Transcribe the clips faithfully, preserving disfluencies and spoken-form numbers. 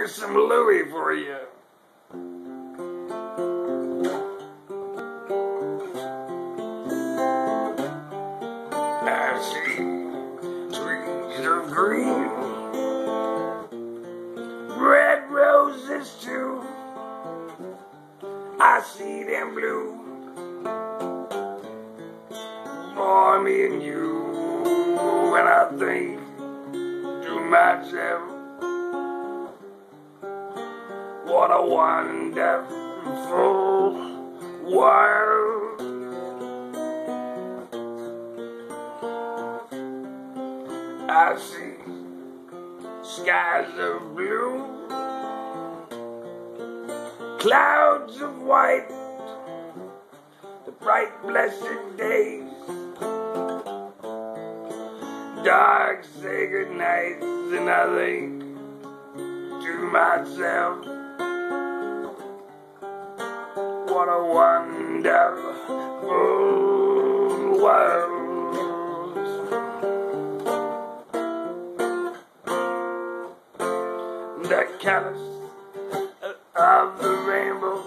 Here's some Louis for you. I see trees of green, red roses too. I see them blue for me and you. And I think to myself, what a wonderful world. I see skies of blue, clouds of white, the bright blessed days, dark say good nights, and I think to myself, what a wonderful world. The colors of the rainbow,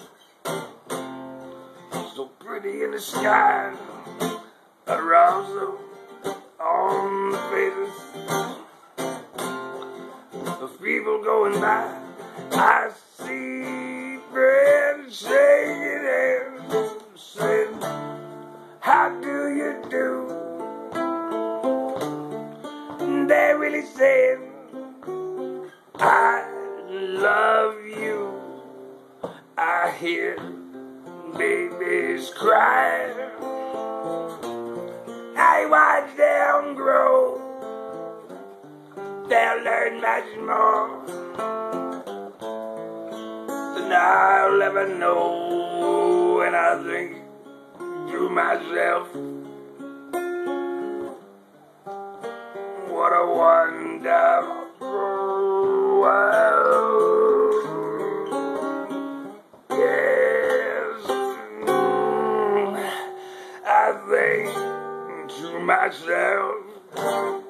so pretty in the sky, are also on the faces of people going by. I see friends shaking hands, saying, how do you do? And they're really saying, I love you. I hear babies cry. I watch them grow. They'll learn much more than I'll ever know. And I think to myself, what a wonderful world. Yes, I think to myself,